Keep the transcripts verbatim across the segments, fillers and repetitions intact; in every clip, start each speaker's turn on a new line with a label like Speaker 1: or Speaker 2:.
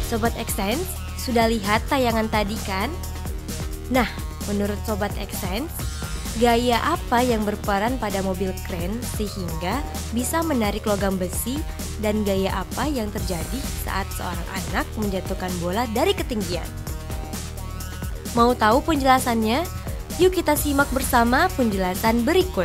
Speaker 1: Sobat Xsense, sudah lihat tayangan tadi kan? Nah, menurut Sobat Xsense, gaya apa yang berperan pada mobil kren sehingga bisa menarik logam besi, dan gaya apa yang terjadi saat seorang anak menjatuhkan bola dari ketinggian? Mau tahu penjelasannya? Yuk kita simak bersama penjelasan berikut.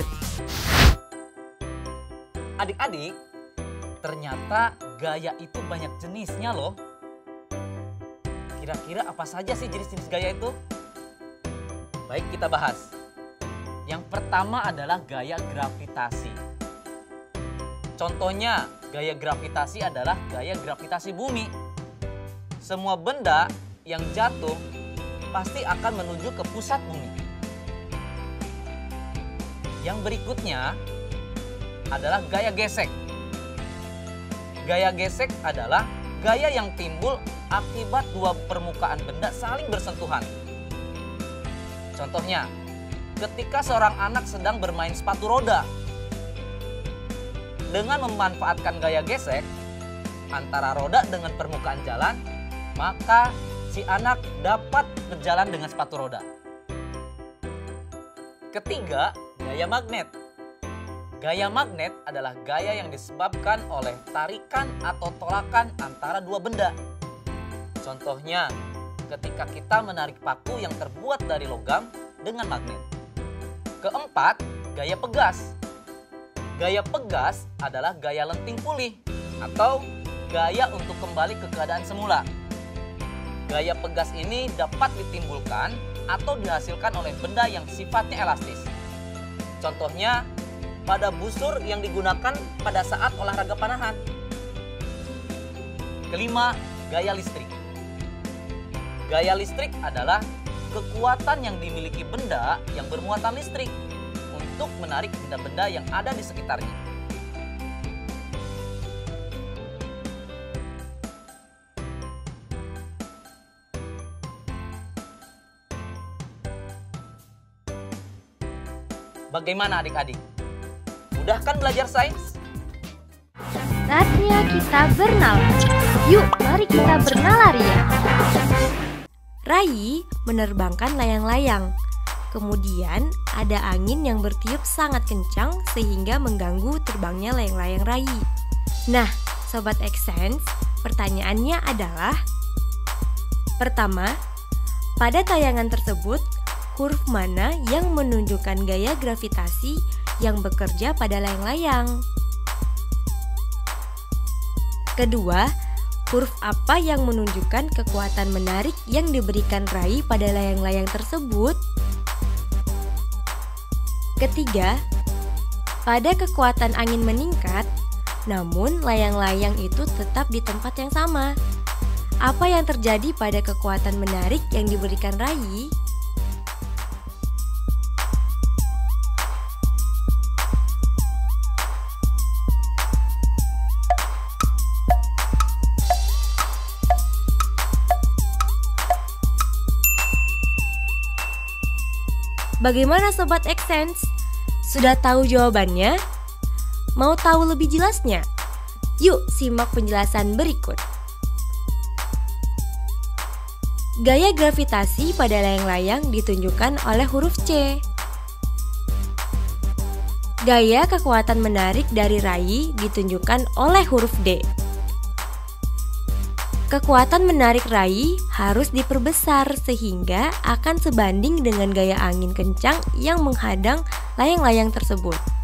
Speaker 2: Adik-adik, ternyata gaya itu banyak jenisnya loh. Kira-kira apa saja sih jenis-jenis gaya itu? Baik, kita bahas. Yang pertama adalah gaya gravitasi. Contohnya, gaya gravitasi adalah gaya gravitasi bumi. Semua benda yang jatuh pasti akan menuju ke pusat bumi. Yang berikutnya adalah gaya gesek. Gaya gesek adalah gaya yang timbul akibat dua permukaan benda saling bersentuhan. Contohnya, ketika seorang anak sedang bermain sepatu roda. Dengan memanfaatkan gaya gesek antara roda dengan permukaan jalan, maka si anak dapat berjalan dengan sepatu roda. Ketiga, gaya magnet. Gaya magnet adalah gaya yang disebabkan oleh tarikan atau tolakan antara dua benda. Contohnya, ketika kita menarik paku yang terbuat dari logam dengan magnet. Keempat, gaya pegas. Gaya pegas adalah gaya lenting pulih atau gaya untuk kembali ke keadaan semula. Gaya pegas ini dapat ditimbulkan atau dihasilkan oleh benda yang sifatnya elastis. Contohnya, pada busur yang digunakan pada saat olahraga panahan. Kelima, gaya listrik. Gaya listrik adalah kekuatan yang dimiliki benda yang bermuatan listrik untuk menarik benda-benda yang ada di sekitarnya. Bagaimana adik-adik? Mudah kan belajar sains?
Speaker 1: Saatnya kita bernalar. Yuk, mari kita bernalar ya. Rai menerbangkan layang-layang. Kemudian ada angin yang bertiup sangat kencang sehingga mengganggu terbangnya layang-layang Rai. Nah, Sobat Xsense, pertanyaannya adalah: pertama, pada tayangan tersebut, huruf mana yang menunjukkan gaya gravitasi yang bekerja pada layang-layang? Kedua, huruf apa yang menunjukkan kekuatan menarik yang diberikan Rai pada layang-layang tersebut? Ketiga, pada kekuatan angin meningkat, namun layang-layang itu tetap di tempat yang sama. Apa yang terjadi pada kekuatan menarik yang diberikan Rai? Bagaimana Sobat Xsense? Sudah tahu jawabannya? Mau tahu lebih jelasnya? Yuk simak penjelasan berikut. Gaya gravitasi pada layang-layang ditunjukkan oleh huruf C. Gaya kekuatan menarik dari Rai ditunjukkan oleh huruf D. Kekuatan menarik Rai harus diperbesar sehingga akan sebanding dengan gaya angin kencang yang menghadang layang-layang tersebut.